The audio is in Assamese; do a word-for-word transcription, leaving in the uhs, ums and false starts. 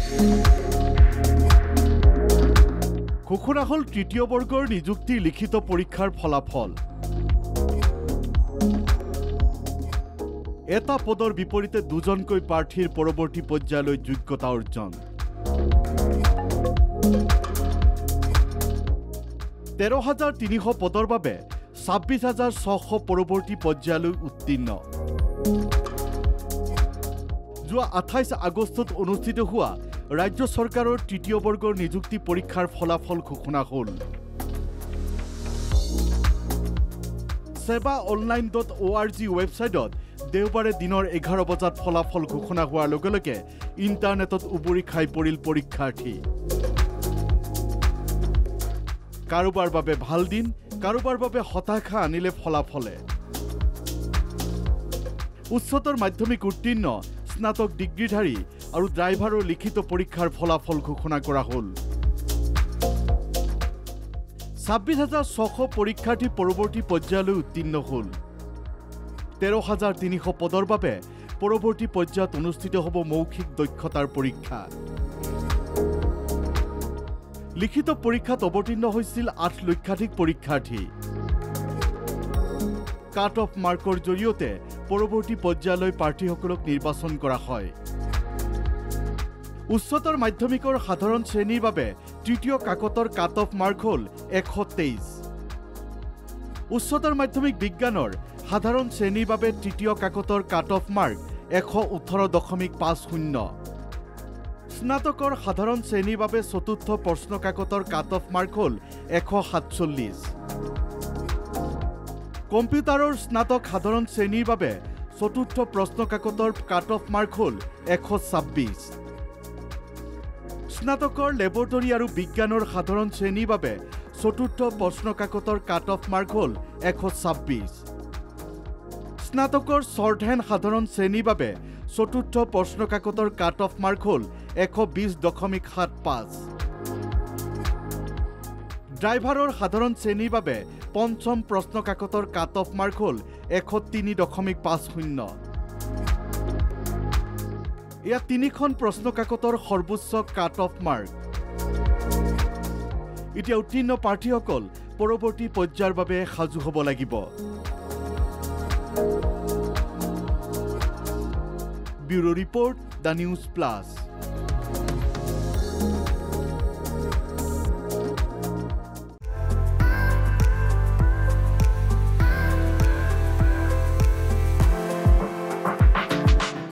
ঘোষণা হল তৃতীয় বৰ্গৰ নিযুক্তি লিখিত পৰীক্ষাৰ ফলাফল এটা পদৰ বিপৰীতে দুজনকৈ প্ৰাৰ্থীৰ পৰৱৰ্তী পৰ্যায়লৈ যোগ্যতা অৰ্জন তেৰ হাজাৰ তিনিশ পদৰ বাবে ছাব্বিছ হাজাৰ ছশ পৰৱৰ্তী পৰ্যায়লৈ উত্তীৰ্ণ যোৱা আঠাইছ আগষ্টত অনুষ্ঠিত হোৱা ৰাজ্য চৰকাৰৰ তৃতীয় বৰ্গৰ নিযুক্তি পৰীক্ষাৰ ফলাফল ঘোষণা হ'ল সেৱা online dot O' R G ৱেবছাইটত দেওবাৰে দিনৰ এঘাৰ বজাত ফলাফল ঘোষণা হোৱাৰ লগে লগে ইণ্টাৰনেটত উবৰি খাই পৰিল পৰীক্ষাৰ্থী কাৰোবাৰ বাবে ভাল দিন কাৰোবাৰ বাবে হতাশা আনিলে ফলাফলে উচ্চতৰ মাধ্যমিক উত্তীৰ্ণ স্নাতক ডিগ্ৰীধাৰী আৰু ড্ৰাইভাৰৰ লিখিত পৰীক্ষাৰ ফলাফল ঘোষণা কৰা হ'ল ছাব্বিছ হাজাৰ ছশ পৰীক্ষাৰ্থী পৰৱৰ্তী পৰ্যায়লৈ উত্তীৰ্ণ হ'ল তেৰ হাজাৰ তিনিশ পদৰ বাবে পৰৱৰ্তী পৰ্যায়ত অনুষ্ঠিত হ'ব মৌখিক দক্ষতাৰ পৰীক্ষা লিখিত পৰীক্ষাত অৱতীৰ্ণ হৈছিল আঠ লক্ষাধিক পৰীক্ষাৰ্থী কাট অফ মাৰ্কৰ জৰিয়তে পৰৱৰ্তী পৰ্যায়লৈ প্ৰাৰ্থীসকলক নিৰ্বাচন কৰা হয় উচ্চতৰ মাধ্যমিকৰ সাধাৰণ শ্ৰেণীৰ বাবে তৃতীয় কাকতৰ কাট অফ মাৰ্ক হ'ল এশ তেইছ উচ্চতৰ মাধ্যমিক বিজ্ঞানৰ সাধাৰণ শ্ৰেণীৰ বাবে তৃতীয় কাকতৰ কাট অফ মাৰ্ক এশ ওঠৰ দশমিক পাঁচ শূন্য স্নাতকৰ সাধাৰণ শ্ৰেণীৰ বাবে চতুৰ্থ প্ৰশ্ন কাকতৰ কাট অফ মাৰ্ক হ'ল এশ সাতচল্লিছ কম্পিউটাৰৰ স্নাতক সাধাৰণ শ্ৰেণীৰ বাবে চতুৰ্থ প্ৰশ্ন কাকতৰ কাট অফ মাৰ্ক হ'ল এশ ছাব্বিছ স্নাতকৰ লেবৰেটৰী আৰু বিজ্ঞানৰ সাধাৰণ শ্ৰেণীৰ বাবে চতুৰ্থ প্ৰশ্ন কাকতৰ কাট অফ মাৰ্ক হ'ল এশ ছাব্বিছ স্নাতকৰ শৰ্টহেণ্ড সাধাৰণ শ্ৰেণীৰ বাবে চতুৰ্থ প্ৰশ্ন কাকতৰ কাট অফ মাৰ্ক হ'ল এশ বিশ দশমিক সাত পাঁচ ড্ৰাইভাৰৰ সাধাৰণ শ্ৰেণীৰ বাবে পঞ্চম প্ৰশ্ন কাকতৰ কাট অফ মাৰ্ক হ'ল এশ তিনি দশমিক পাঁচ শূন্য এয়া তিনিখন প্ৰশ্ন কাকতৰ সৰ্বোচ্চ কাট অফ মাৰ্ক এতিয়া উত্তীৰ্ণ প্ৰাৰ্থীসকল পৰৱৰ্তী পৰ্যায়ৰ বাবে সাজু হ'ব লাগিব bureau report the news plus